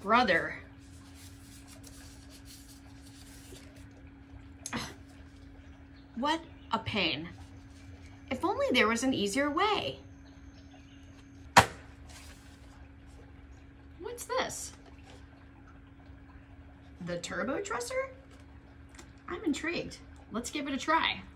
brother. What a pain. If only there was an easier way. What's this? The turbo dresser? I'm intrigued. Let's give it a try.